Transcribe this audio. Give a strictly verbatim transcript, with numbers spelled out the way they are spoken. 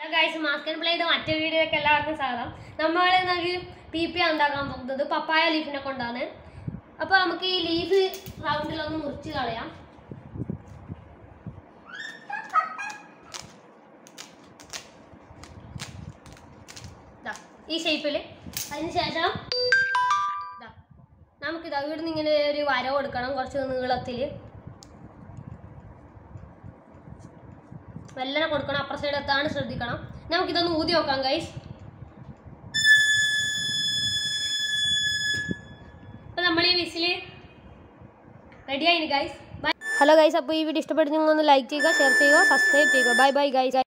Guys mask and പ്ലേയുടെ മറ്റേ വീഡിയോയ്ക്ക് എല്ലാവർക്കും സ്വാഗതം. നമ്മൾ പി പി ഉണ്ടാക്കാൻ പോകുന്നത് പപ്പായ ലീഫിനെ കൊണ്ടാണ്. അപ്പോൾ നമുക്ക് ഈ ലീഫ് റൗണ്ടിലൊന്ന് മുറിച്ച് കളയാം. ഈ ഷേപ്പിൽ അതിന് ശേഷം നമുക്കിത് ഇവിടുന്ന് ഇങ്ങനെ ഒരു വര കൊടുക്കണം, കുറച്ച് നീളത്തിൽ മെല്ലനെ കൊടുക്കണം. അപ്പുറ സൈഡ് എത്താണ് ശ്രദ്ധിക്കണം. നമുക്കിതൊന്ന് ഊതി നോക്കാം ഗൈസ്. അപ്പോൾ നമ്മൾ ഈ വിസില് റെഡി ആയിന് ഗൈസ്. ഹലോ ഗൈസ്, അപ്പോൾ ഈ വീഡിയോ ഇഷ്ടപ്പെടുന്ന നിങ്ങൾ ഒന്ന് ലൈക്ക് ചെയ്യുക, ഷെയർ ചെയ്യുക, സബ്സ്ക്രൈബ് ചെയ്യുക. Bye bye guys.